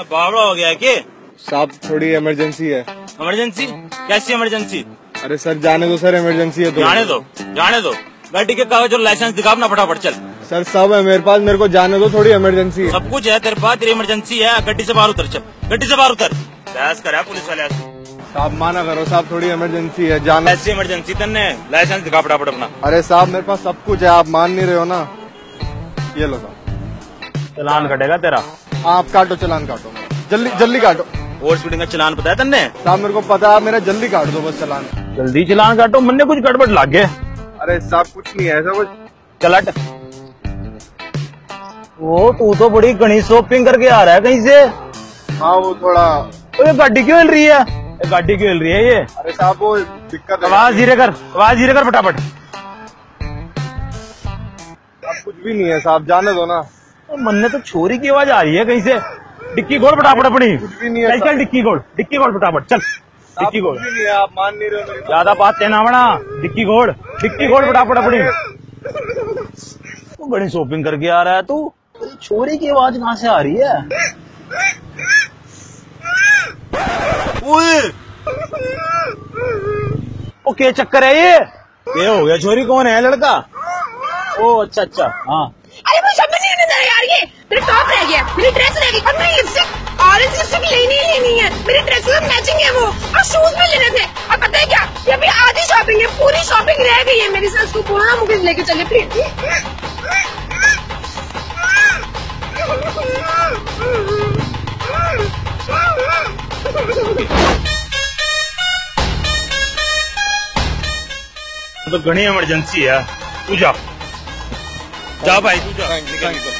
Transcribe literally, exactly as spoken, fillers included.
बावड़ा हो गया है कि साहब थोड़ी इमरजेंसी है। इमरजेंसी? कैसी इमरजेंसी? अरे सर जाने दो सर, इमरजेंसी है तो। जाने दो जाने दो, गाड़ी के कागज और लाइसेंस दिखा अपना फटाफट चल। सर सब है मेरे पास, मेरे को जाने दो, थोड़ी इमरजेंसी है। सब कुछ है तेरे पास, तेरी इमरजेंसी है। गड्डी से बाहर उतर, चल गड्डी से बाहर उतर। बहस कर पुलिस वाले साहब, माना करो साहब, थोड़ी इमरजेंसी है, जाना। ऐसी इमरजेंसी तन्ने, लाइसेंस दिखा फटाफट अपना। अरे साहब मेरे पास सब कुछ है, आप मान नहीं रहे हो ना। ये लो साहब, चलान कटेगा तेरा। आप काटो, चलान काटो, जल्दी जल्दी काटो। ओवर स्पीडिंग का चलान पता है तन्ने? साहब मेरे को पता है, आप मेरा जल्दी काट दो बस चलान। जल्दी चलान काटो, मन कुछ गड़बड़ लग गया। अरे साहब कुछ नहीं है ऐसा कुछ। चलट। वो तू तो बड़ी घनी शॉपिंग करके आ रहा है कहीं से। हाँ वो थोड़ा। ये गाड़ी क्यों हिल रही है? ये गाड़ी क्यों हिल रही है ये? अरे साहब वो दिक्कत है। आवाज धीरे कर, आवाज धीरे कर फटाफट। अब कुछ भी नहीं है साहब, जाने दो ना। तो मन ने तो छोरी की आवाज आ रही है कहीं से। डिक्की खोल फटाफट अपनी। कुछ भी नहीं है। चल चल डिक्की खोल, डिक्की खोल फटाफट चल। डिक्की खोल। कुछ भी नहीं है, आप मान नहीं रहे हो मेरी बात। ज्यादा बात कहना बना। डिक्की खोल, डिक्की खोल फटाफट अपनी। तू बड़ी शॉपिंग करके आ रहा है तू। छोरी की आवाज कहाँ से आ रही है? ओ क्या चक्कर है ये? ये हो गया, छोरी कौन है? लड़का? ओ अच्छा अच्छा हाँ। अरे वो समझ नहीं आता यार, ये मेरा टॉप रह गया, मेरी ड्रेस रह गई, और मेरी लिपस्टिक, ऑरेंज लिपस्टिक लेनी ही लेनी है। मेरी ड्रेस में मैचिंग है वो, और शूज में लेने थे। और पता है क्या, ये अभी आधी शॉपिंग है, पूरी शॉपिंग रह गई है मेरी। साथ को बोलना मुझे लेके चले प्लीज। तो घनी इमरजेंसी है, तू जा जा भाई, तू जा।